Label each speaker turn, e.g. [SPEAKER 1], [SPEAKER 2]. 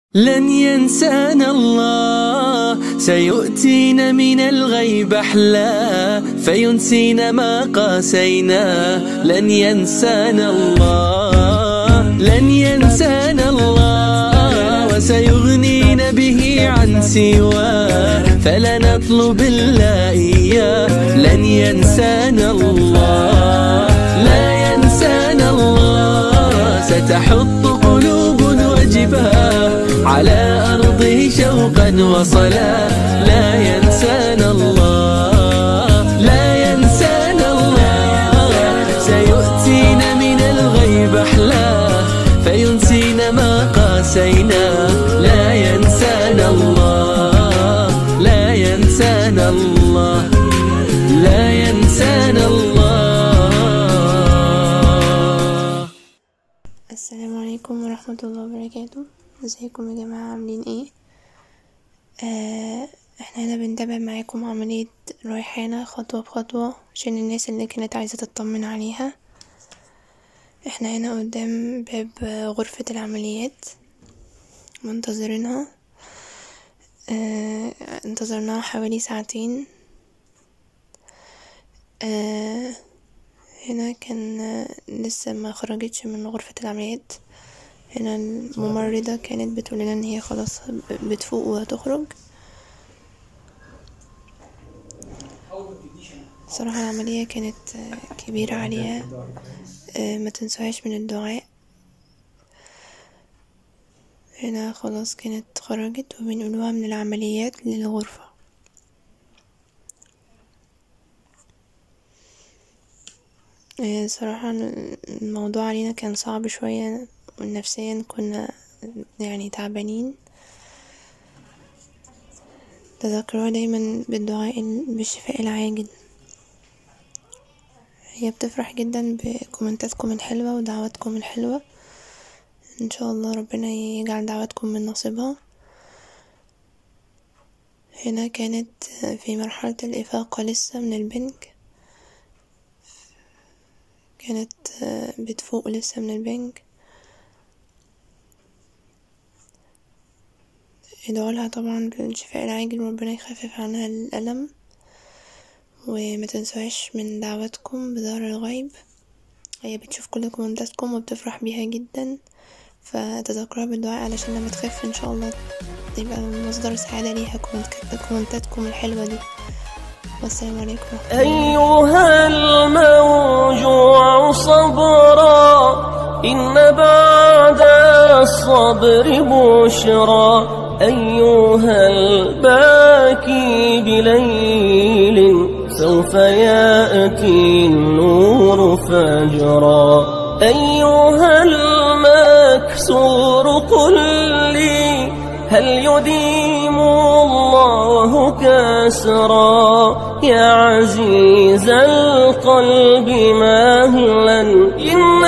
[SPEAKER 1] لن ينسانا الله، سيؤتينا من الغيب أحلى، فينسينا ما قاسينا. لن ينسانا الله، لن ينسانا الله، وسيغنينا به عن سواه، فلا نطلب إلا إياه. لن ينسانا الله، لا ينسانا الله، ستحط قلوب وجبها على أرضه شوقا وصلاة. لا ينسانا الله، لا ينسانا الله، سيؤتينا من الغيب أحلى، فينسينا ما قاسينا. لا ينسانا الله، لا ينسانا الله، لا ينسانا الله.
[SPEAKER 2] السلام عليكم ورحمة الله وبركاته. ازيكم يا جماعة، عاملين ايه؟ احنا هنا بنتابع معاكم عملية ريحانة خطوة بخطوة عشان الناس اللي كانت عايزة تطمن عليها. احنا هنا قدام باب غرفة العمليات منتظرينها. انتظرناها حوالي ساعتين. هنا كان لسه ما خرجتش من غرفة العمليات. هنا الممرضة كانت بتقول لنا ان هي خلاص بتفوق وهتخرج. صراحة العملية كانت كبيرة عليها، ما تنسوهاش من الدعاء. هنا خلاص كانت خرجت وبنقولوها من العمليات للغرفة. صراحة الموضوع علينا كان صعب شوية، ونفسيا كنا يعني تعبانين. تذكروها دايما بالدعاء بالشفاء العاجل. هي بتفرح جدا بكومنتاتكم الحلوة ودعواتكم الحلوة. ان شاء الله ربنا يجعل دعواتكم من نصيبها. هنا كانت في مرحلة الإفاقة لسه من البنك، كانت بتفوق لسه من البنك. ادعولها طبعا بالشفاء العاجل وربنا يخفف عنها الألم، وما تنسوهاش من دعواتكم بظهر الغيب. هي بتشوف كل كومنتاتكم وبتفرح بيها جدا، فتذكروها بالدعاء علشان لما تخف ان شاء الله تبقى مصدر سعادة ليها كومنتاتكم الحلوة دي. والسلام عليكم.
[SPEAKER 3] أيها الموجوع صبرا، إن بعد الصبر بشرى. أيها الباكي بليل، سوف يأتي النور فجرا. أيها المكسور قل لي، هل يديم الله كسرا؟ يا عزيز القلب مهلا